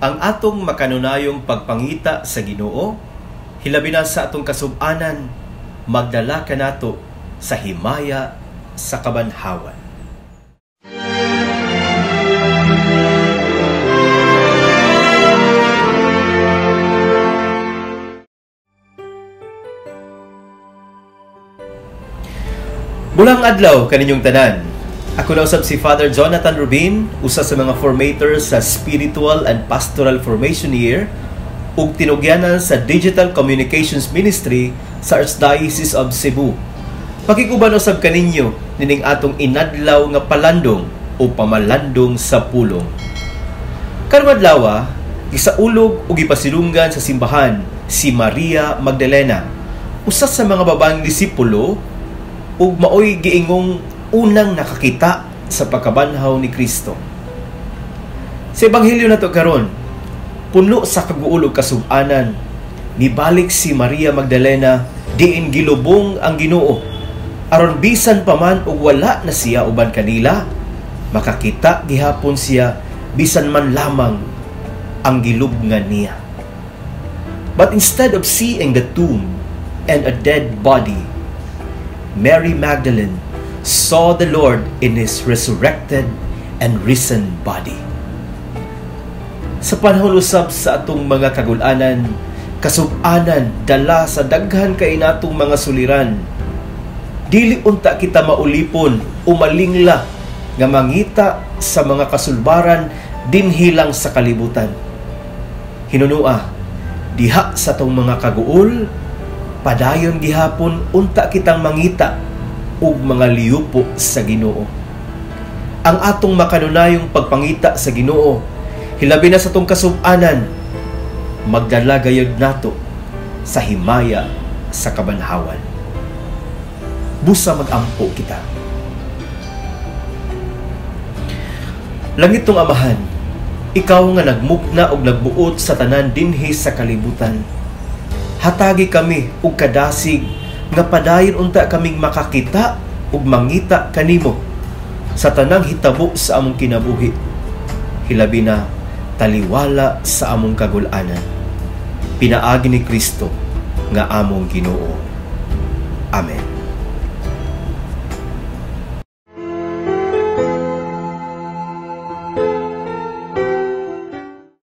Ang atong makanunayong pagpangita sa Ginoo, hilabi na sa atong kasub-anan, magdala kanato sa himaya sa kabanhawan. Bulang adlaw kaninyong tanan. Ako na usab si Father Jonathan Rubin, usa sa mga formators sa Spiritual and Pastoral Formation Year ug tinugyanan sa Digital Communications Ministry sa Archdiocese of Cebu. Pakikuban usab kaninyo nining atong inadlaw nga palandong o pamalandong sa pulong. Karong adlaw, gisaulog ug gipasilunggan sa simbahan si Maria Magdalena, usa sa mga babaeng disipulo ug maoy giingong unang nakakita sa pagkabanhaw ni Kristo. Sa ebanghelyo nato karon, puno sa kaguol ug kasub-anan, nibalik si Maria Magdalena diin gilubong ang Ginoo, aron bisan pa man ug wala na siya uban kanila, makakita gihapon siya bisan man lamang ang gilubngan niya. But instead of seeing the tomb and a dead body, Mary Magdalene saw the Lord in His resurrected and risen body. Sa panahon usab sa atong mga kagul-anan, kasub-anan, dala sa daghan kay natong mga suliran, dili unta kita maulipon o malingla nga mangita sa mga kasulbaran dinhi lang sa kalibutan. Hinunua, diha sa atong mga kaguol, padayon gihapon unta kitang mangita ug mga liyupo sa Ginoo. Ang atong makanunayong pagpangita sa Ginoo, hilabi na sa atong kasub-anan, magdala gayud nato sa himaya sa kabanhawan. Busa magampo kita. Langitong Amahan, ikaw nga nagmukna og nagbuot sa tanan dinhi sa kalibutan, hatagi kami og kadasig nga padayon unta kaming makakita ug mangita kanimo sa tanang hitabo sa among kinabuhi, hilabi na taliwala sa among kagul-anan. Pinaagi ni Kristo nga among Ginoo. Amen.